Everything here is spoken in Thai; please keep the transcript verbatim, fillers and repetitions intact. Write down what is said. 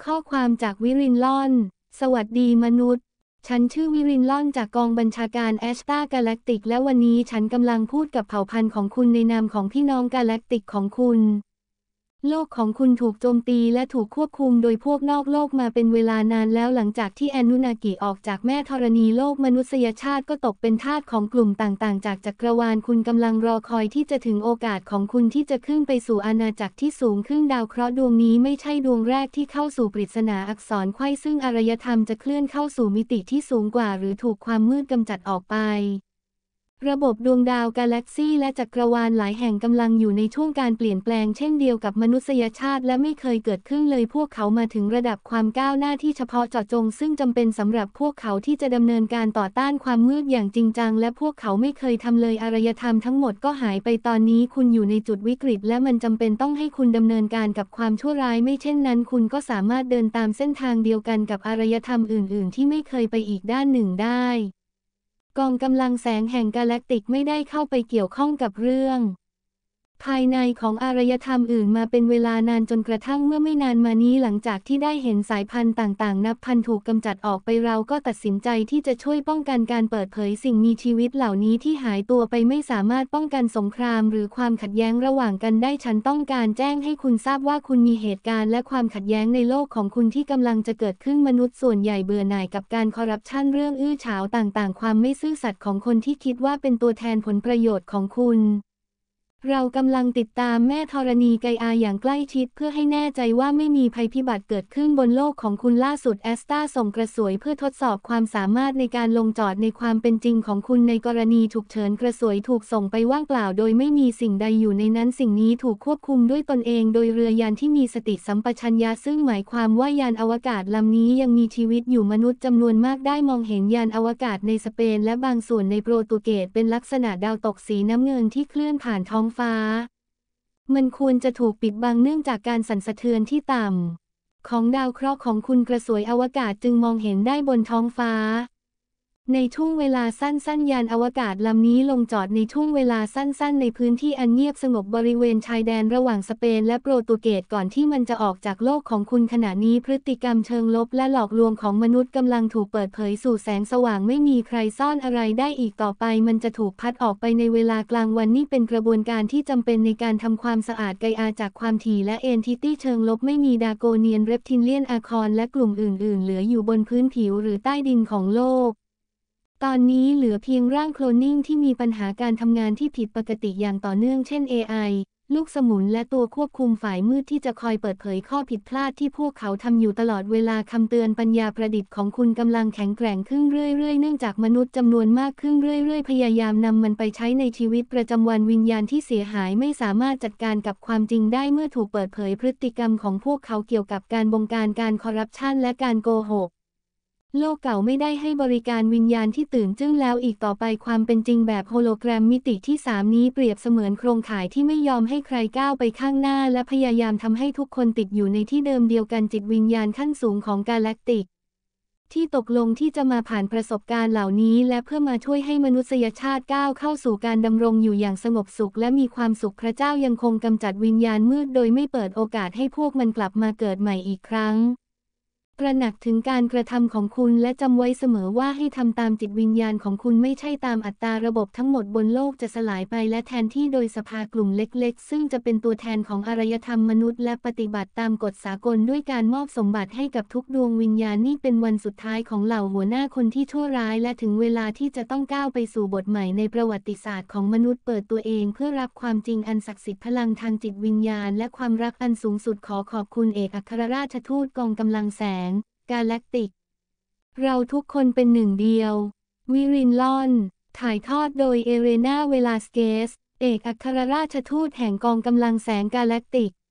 ข้อความจากวิรินล่อนสวัสดีมนุษย์ฉันชื่อวิรินล่อนจากกองบัญชาการแอสตรากาแล็กติกและวันนี้ฉันกำลังพูดกับเผ่าพันธุ์ของคุณในนามของพี่น้องกาแล็กติกของคุณโลกของคุณถูกโจมตีและถูกควบคุมโดยพวกนอกโลกมาเป็นเวลานานแล้วหลังจากที่แอนนุนากิออกจากแม่ธรณีโลกมนุษยชาติก็ตกเป็นทาสของกลุ่มต่างๆจากจักรวาลคุณกำลังรอคอยที่จะถึงโอกาสของคุณที่จะขึ้นไปสู่อาณาจักรที่สูงขึ้นดาวเคราะห์ดวงนี้ไม่ใช่ดวงแรกที่เข้าสู่ปริศนาอักษรไขว้ซึ่งอารยธรรมจะเคลื่อนเข้าสู่มิติที่สูงกว่าหรือถูกความมืดกำจัดออกไประบบดวงดาวกาแล็กซีและจักรวาลหลายแห่งกำลังอยู่ในช่วงการเปลี่ยนแปลงเช่นเดียวกับมนุษยชาติและไม่เคยเกิดขึ้นเลยพวกเขามาถึงระดับความก้าวหน้าที่เฉพาะเจาะจงซึ่งจำเป็นสำหรับพวกเขาที่จะดำเนินการต่อต้านความมืดอย่างจริงจังและพวกเขาไม่เคยทำเลยอารยธรรมทั้งหมดก็หายไปตอนนี้คุณอยู่ในจุดวิกฤตและมันจำเป็นต้องให้คุณดำเนินการกับความชั่วร้ายไม่เช่นนั้นคุณก็สามารถเดินตามเส้นทางเดียวกันกับอารยธรรมอื่นๆที่ไม่เคยไปอีกด้านหนึ่งได้กองกำลังแสงแห่งกาแล็กติกไม่ได้เข้าไปเกี่ยวข้องกับเรื่องภายในของอารยธรรมอื่นมาเป็นเวลานานจนกระทั่งเมื่อไม่นานมานี้หลังจากที่ได้เห็นสายพันธุ์ต่างๆนับพันถูกกำจัดออกไปเราก็ตัดสินใจที่จะช่วยป้องกันการเปิดเผยสิ่งมีชีวิตเหล่านี้ที่หายตัวไปไม่สามารถป้องกันสงครามหรือความขัดแย้งระหว่างกันได้ฉันต้องการแจ้งให้คุณทราบว่าคุณมีเหตุการณ์และความขัดแย้งในโลกของคุณที่กำลังจะเกิดขึ้นมนุษย์ส่วนใหญ่เบื่อหน่ายกับการคอร์รัปชันเรื่องอื้อฉาวต่างๆความไม่ซื่อสัตย์ของคนที่คิดว่าเป็นตัวแทนผลประโยชน์ของคุณเรากำลังติดตามแม่ธรณีไกอาอย่างใกล้ชิดเพื่อให้แน่ใจว่าไม่มีภัยพิบัติเกิดขึ้นบนโลกของคุณล่าสุดแอสตราส่งกระสวยเพื่อทดสอบความสามารถในการลงจอดในความเป็นจริงของคุณในกรณีฉุกเฉินกระสวยถูกส่งไปว่างเปล่าโดยไม่มีสิ่งใดอยู่ในนั้นสิ่งนี้ถูกควบคุมด้วยตนเองโดยเรือยานที่มีสติสัมปชัญญะซึ่งหมายความว่ายานอวกาศลำนี้ยังมีชีวิตอยู่มนุษย์จำนวนมากได้มองเห็นยานอวกาศในสเปนและบางส่วนในโปรตุเกสเป็นลักษณะดาวตกสีน้ำเงินที่เคลื่อนผ่านท้องฟ้ามันควรจะถูกปิดบังเนื่องจากการสั่นสะเทือนที่ต่ำของดาวเคราะห์ของคุณกระสวยอวกาศจึงมองเห็นได้บนท้องฟ้าในช่วงเวลาสั้นๆยานอวกาศลำนี้ลงจอดในช่วงเวลาสั้นๆในพื้นที่อันเงียบสงบบริเวณชายแดนระหว่างสเปนและโปรตุเกสก่อนที่มันจะออกจากโลกของคุณขณะนี้พฤติกรรมเชิงลบและหลอกลวงของมนุษย์กำลังถูกเปิดเผยสู่แสงสว่างไม่มีใครซ่อนอะไรได้อีกต่อไปมันจะถูกพัดออกไปในเวลากลางวันนี่เป็นกระบวนการที่จำเป็นในการทำความสะอาดไกอาจากความถี่และเอนทิตี้เชิงลบไม่มีดาโกเนียนเรปทิเลียนอาคอนและกลุ่มอื่นๆเหลืออยู่บนพื้นผิวหรือใต้ดินของโลกตอนนี้เหลือเพียงร่างโคลนนิ่งที่มีปัญหาการทำงานที่ผิดปกติอย่างต่อเนื่องเช่น เอ ไอ ลูกสมุนและตัวควบคุมฝ่ายมืดที่จะคอยเปิดเผยข้อผิดพลาดที่พวกเขาทำอยู่ตลอดเวลาคำเตือนปัญญาประดิษฐ์ของคุณกำลังแข็งแกร่งขึ้นเรื่อยๆเนื่องจากมนุษย์จำนวนมากขึ้นเรื่อยๆพยายามนำมันไปใช้ในชีวิตประจำวันวิญญาณที่เสียหายไม่สามารถจัดการกับความจริงได้เมื่อถูกเปิดเผยพฤติกรรมของพวกเขาเกี่ยวกับการบงการการคอร์รัปชันและการโกหกโลกเก่าไม่ได้ให้บริการวิญญาณที่ตื่นจึ้งแล้วอีกต่อไปความเป็นจริงแบบโฮโลแกรมมิติที่สามนี้เปรียบเสมือนโครงข่ายที่ไม่ยอมให้ใครก้าวไปข้างหน้าและพยายามทำให้ทุกคนติดอยู่ในที่เดิมเดียวกันจิตวิญญาณขั้นสูงของกาแล็กติกที่ตกลงที่จะมาผ่านประสบการณ์เหล่านี้และเพื่อมาช่วยให้มนุษยชาติก้าวเข้าสู่การดำรงอยู่อย่างสงบสุขและมีความสุขพระเจ้ายังคงกำจัดวิญญาณมืดโดยไม่เปิดโอกาสให้พวกมันกลับมาเกิดใหม่อีกครั้งตระหนักถึงการกระทำของคุณและจำไว้เสมอว่าให้ทำตามจิตวิญญาณของคุณไม่ใช่ตามอัตตาระบบทั้งหมดบนโลกจะสลายไปและแทนที่โดยสภากลุ่มเล็กๆซึ่งจะเป็นตัวแทนของอารยธรรมมนุษย์และปฏิบัติตามกฎสากลด้วยการมอบสมบัติให้กับทุกดวงวิญญาณนี่เป็นวันสุดท้ายของเหล่าหัวหน้าคนที่ชั่วร้ายและถึงเวลาที่จะต้องก้าวไปสู่บทใหม่ในประวัติศาสตร์ของมนุษย์เปิดตัวเองเพื่อรับความจริงอันศักดิ์สิทธิ์พลังทางจิตวิญญาณและความรักอันสูงสุดขอขอบคุณเอกอัครราชทูตกองกำลังแสงกาแล็กติกเราทุกคนเป็นหนึ่งเดียววิรินล่อนถ่ายทอดโดยเอเรนาเวลาสเกสเอกอัครราชทูตแห่งกองกำลังแสงกาแล็กติก